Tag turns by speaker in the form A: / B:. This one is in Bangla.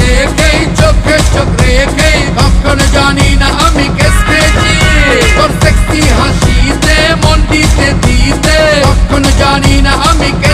A: দেখেই চোখে চোখ রেখেই তখন জানি না আমি কেস খেয়েছি তোর সেক্সি হাসিতে মন দিতে দিতে তখন জানি না আমি